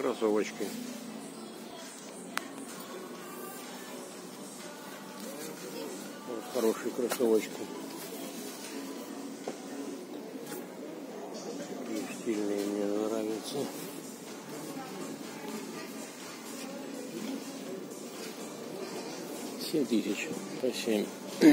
кроссовочки. Вот хорошие кроссовочки. Такие стильные, мне нравятся. $7000 по 7.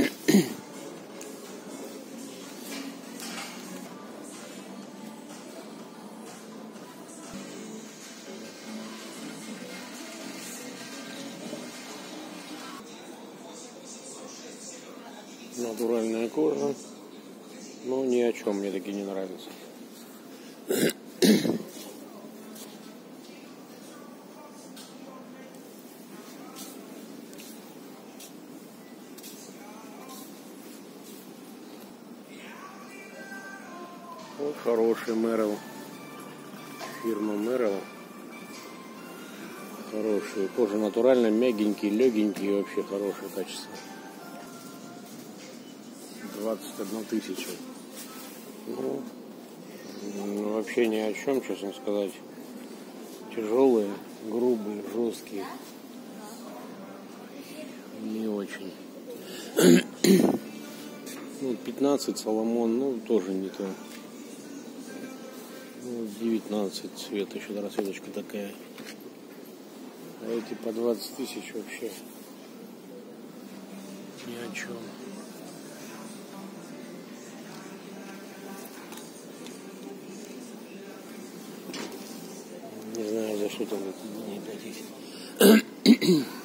Натуральная кожа, но ни о чем мне такие не нравятся. Вот хороший Merrell, фирма Merrell. Хорошие, кожа натуральная, мягенький, легенький, вообще хорошее качество. 21 000. Ну, вообще ни о чем, честно сказать. Тяжелые, грубые, жесткие. Не очень. Ну, 15 Соломон, ну, тоже не то. Ну, 19 цвет, еще расцветочка такая. А эти по 20 000 вообще ни о чем. Не знаю, за что там эти деньги платить.